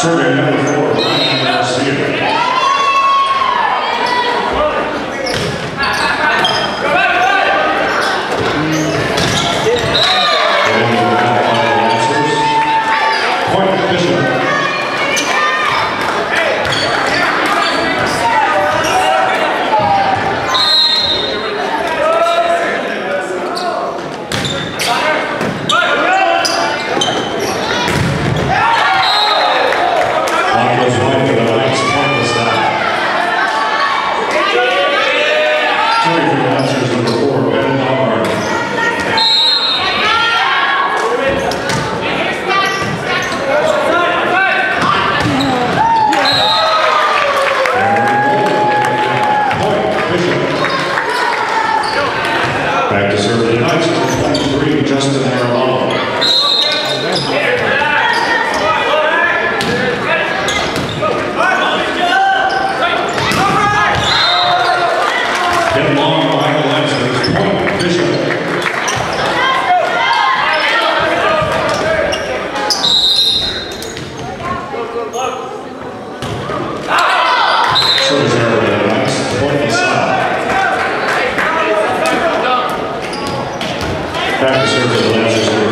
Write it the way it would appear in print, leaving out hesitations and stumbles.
Serving number 4, Ryan Garcia. Back to serve the Knights, number 23, Justin Arellano. Get long behind the Lancers, point, Bishop. Serves Arellano, point inside. Back to serve the Lancers.